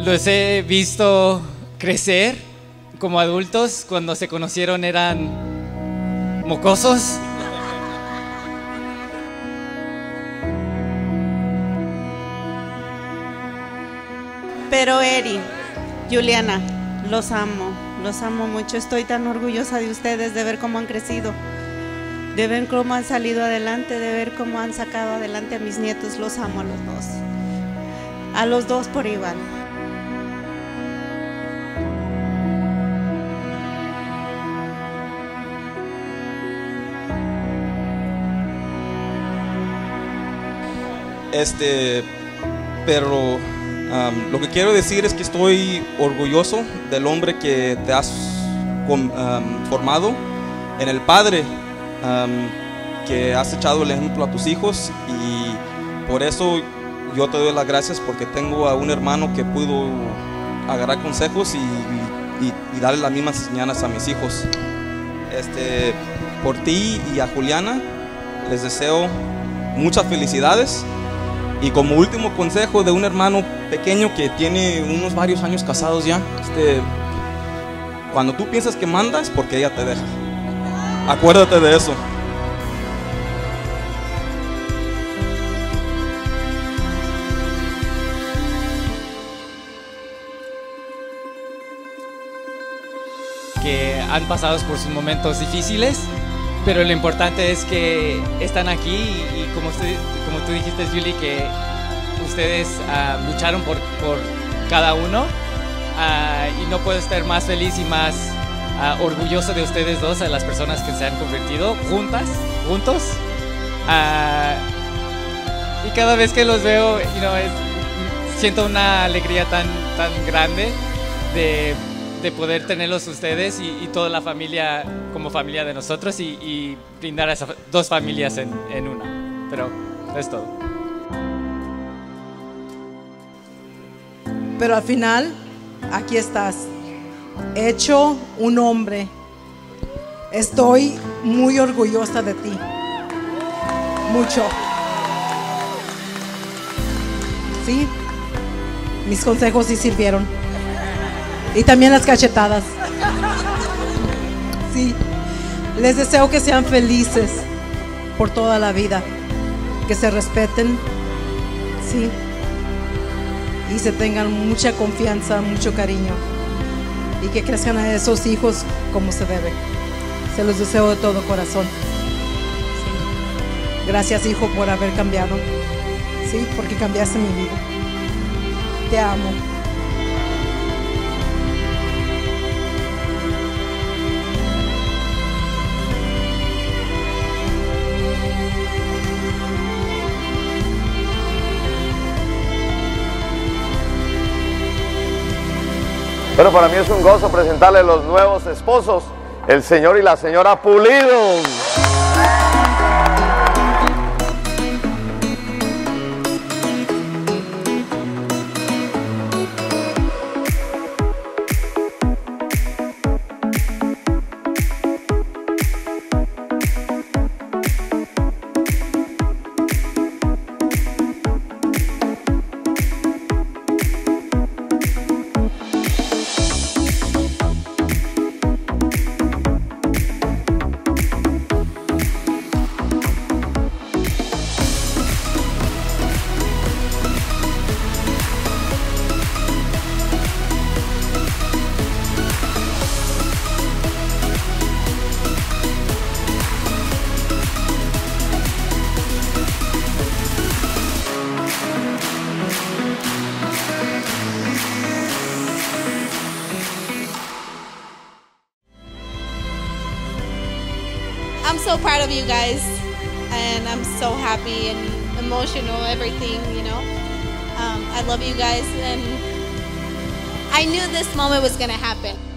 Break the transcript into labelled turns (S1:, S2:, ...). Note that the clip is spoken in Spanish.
S1: Los he visto crecer como adultos. Cuando se conocieron eran mocosos.
S2: Pero Eri, Juliana, los amo mucho. Estoy tan orgullosa de ustedes, de ver cómo han crecido, de ver cómo han salido adelante, de ver cómo han sacado adelante a mis nietos. Los amo a los dos por igual.
S3: Pero lo que quiero decir es que estoy orgulloso del hombre que te has formado, en el padre que has echado el ejemplo a tus hijos, y por eso yo te doy las gracias, porque tengo a un hermano que pudo agarrar consejos y darle las mismas enseñanzas a mis hijos. Por ti y a Juliana les deseo muchas felicidades. Y como último consejo de un hermano pequeño que tiene unos varios años casados ya, cuando tú piensas que mandas, porque ella te deja. Acuérdate de eso.
S1: Que han pasado por sus momentos difíciles, pero lo importante es que están aquí y como tú dijiste, Julie, que ustedes lucharon por cada uno, y no puedo estar más feliz y más orgulloso de ustedes dos, a las personas que se han convertido juntos. Y cada vez que los veo, siento una alegría tan grande de poder tenerlos ustedes y toda la familia como familia de nosotros, y brindar a esas dos familias en una. Pero es todo.
S4: Pero al final, aquí estás, hecho un hombre. Estoy muy orgullosa de ti. Mucho. Sí, mis consejos sí sirvieron. Y también las cachetadas. Sí, les deseo que sean felices por toda la vida, que se respeten, sí, y se tengan mucha confianza, mucho cariño, y que crezcan a esos hijos como se debe. Se los deseo de todo corazón. Sí. Gracias, hijo, por haber cambiado, sí, porque cambiaste mi vida. Te amo.
S5: Bueno, para mí es un gozo presentarles los nuevos esposos, el señor y la señora Pulido.
S6: I'm so proud of you guys, and I'm so happy and emotional, everything, I love you guys, and I knew this moment was gonna happen.